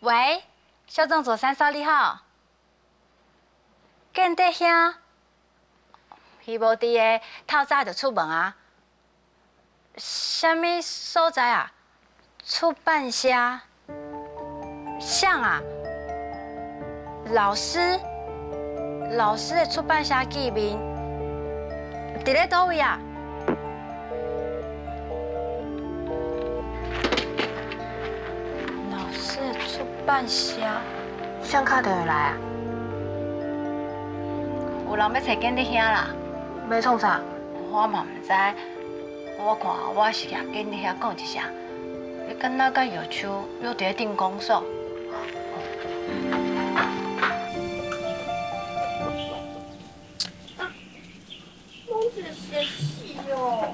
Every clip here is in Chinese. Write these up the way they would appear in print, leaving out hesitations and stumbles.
喂，小郑做三嫂你好，建德兄，伊无伫个，透早就出门啊。什么所在啊？出版社。像啊，老师的出版社见面，伫咧倒位啊？老师的出版社， 向卡等会来啊？ 有人要找建德兄啦？ 要创啥？ 我嘛唔知，我看我是甲建德兄讲一声，你敢若甲药树约伫咧镇公所。 公子学戏哦。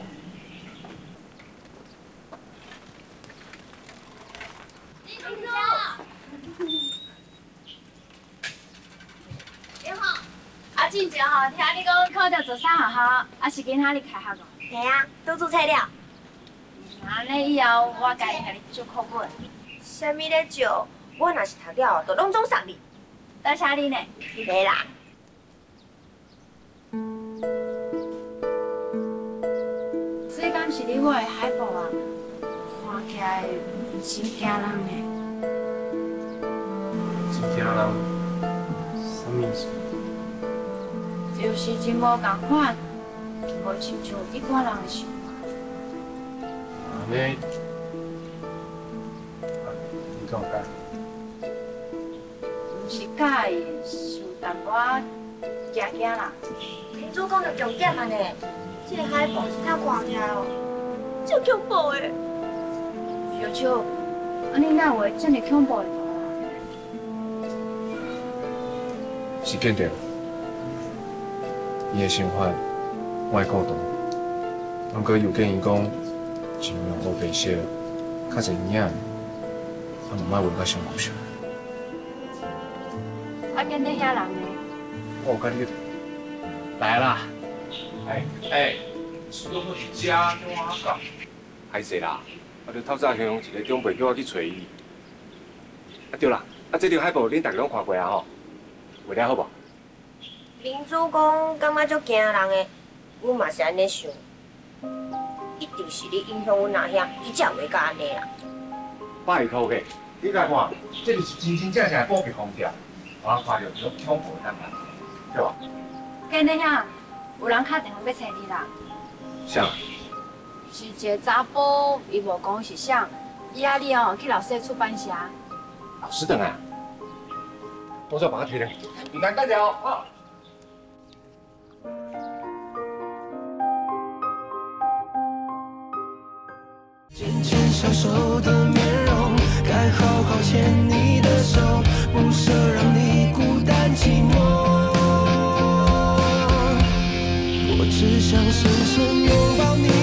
你好，进前吼，听你讲考到做啥学校，还是今仔日开学哦？ 嘿啊，都做菜了。 安尼以后我家己甲你做课本。 啥物咧招？我若是读了，就拢总送你。 多谢你呢。 没啦。 这敢是你画的海报啊？看起来真惊人呢。 真惊人？什么意思？ 就是真无共款，无亲像你看人的想法。 安尼，你敢有改？ 不是介意，是有淡薄惊惊啦。 林主讲到重点啊呢，这个海报真正看起来哦，足恐怖的。 小秋，你哪会这么恐怖的图啊？ 是见到，伊的想法我会顾动，不过又建议讲，尽量好白色，较侪影，啊，唔莫画到伤古色。 啊，跟那遐人呢？ 我有甲你来啦。 都不是家，叫我讲。歹势啦，我着透早向一个长辈叫我去找伊。啊对啦，这张海报恁大家拢看过啊吼，画得好无？ 林主讲感觉足惊人的，阮嘛是安尼想。一定是你影响阮阿兄，伊才袂甲安尼啦。 拜托个，你来看，这就是真真正正的保密封条，我看到这种恐怖的档案，对吧？ 跟那遐有人打电话要找你啦。 像是一个查甫，伊无讲是啥，伊啊你哦去老师的出版社。 老师等啊，我再把它推了，唔难干了啊。 渐渐消瘦的面容，该好好牵你的手，不舍让你孤单寂寞。我只想深深拥抱你。